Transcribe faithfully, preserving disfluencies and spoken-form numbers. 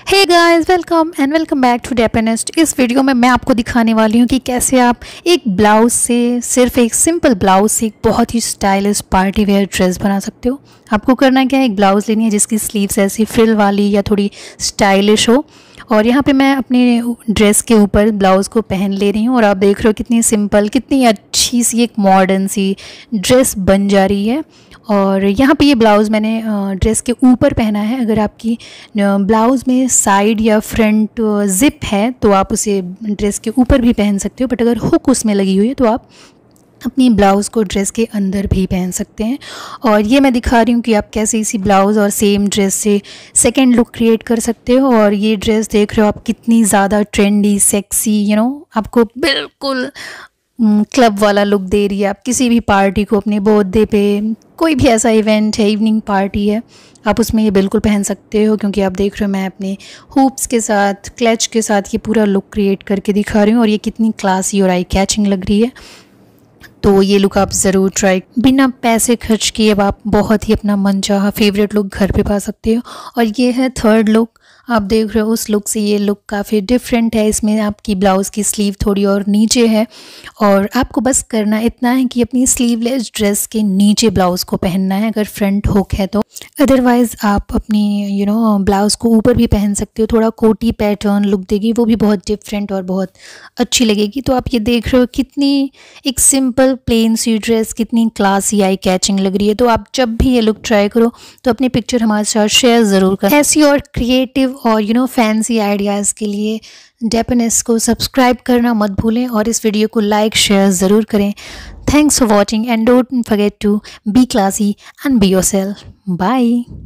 Hey guys, welcome and welcome back to डेपनेस्ट। इस video में मैं आपको दिखाने वाली हूँ कि कैसे आप एक ब्लाउज से, सिर्फ एक सिंपल ब्लाउज से एक बहुत ही स्टाइलिश पार्टी वेयर ड्रेस बना सकते हो। आपको करना क्या है, एक ब्लाउज़ लेनी है जिसकी स्लीव्स ऐसी फ्रिल वाली या थोड़ी स्टाइलिश हो। और यहाँ पे मैं अपने ड्रेस के ऊपर ब्लाउज़ को पहन ले रही हूँ और आप देख रहे हो कितनी सिंपल, कितनी अच्छी सी एक मॉडर्न सी ड्रेस बन जा रही है। और यहाँ पे ये ब्लाउज़ मैंने ड्रेस के ऊपर पहना है। अगर आपकी ब्लाउज़ में साइड या फ्रंट ज़िप है तो आप उसे ड्रेस के ऊपर भी पहन सकते हो, बट अगर हुक उसमें लगी हुई है तो आप अपनी ब्लाउज़ को ड्रेस के अंदर भी पहन सकते हैं। और ये मैं दिखा रही हूँ कि आप कैसे इसी ब्लाउज़ और सेम ड्रेस से सेकंड लुक क्रिएट कर सकते हो। और ये ड्रेस देख रहे हो आप कितनी ज़्यादा ट्रेंडी, सेक्सी, यू नो आपको बिल्कुल क्लब वाला लुक दे रही है। आप किसी भी पार्टी को, अपने बर्थडे पे, कोई भी ऐसा इवेंट है, इवनिंग पार्टी है, आप उसमें ये बिल्कुल पहन सकते हो। क्योंकि आप देख रहे हो मैं अपने हुप्स के साथ, क्लच के साथ ये पूरा लुक क्रिएट करके दिखा रही हूँ और ये कितनी क्लासी और आई कैचिंग लग रही है। तो ये लुक आप ज़रूर ट्राई, बिना पैसे खर्च किए अब आप बहुत ही अपना मनचाहा फेवरेट लुक घर पे पा सकते हो। और ये है थर्ड लुक। आप देख रहे हो उस लुक से ये लुक काफ़ी डिफरेंट है। इसमें आपकी ब्लाउज़ की स्लीव थोड़ी और नीचे है और आपको बस करना इतना है कि अपनी स्लीवलेस ड्रेस के नीचे ब्लाउज़ को पहनना है, अगर फ्रंट हुक है तो। अदरवाइज़ आप अपनी यू नो ब्लाउज़ को ऊपर भी पहन सकते हो, थोड़ा कोटी पैटर्न लुक देगी, वो भी बहुत डिफरेंट और बहुत अच्छी लगेगी। तो आप ये देख रहे हो कितनी एक सिंपल प्लेन सी ड्रेस कितनी क्लासी, आई कैचिंग लग रही है। तो आप जब भी ये लुक ट्राई करो तो अपनी पिक्चर हमारे साथ शेयर ज़रूर करें। ऐसी और क्रिएटिव और यू नो फैंसी आइडियाज़ के लिए डेपनेस्ट को सब्सक्राइब करना मत भूलें और इस वीडियो को लाइक शेयर ज़रूर करें। Thanks for watching and don't forget to be classy and be yourself. Bye.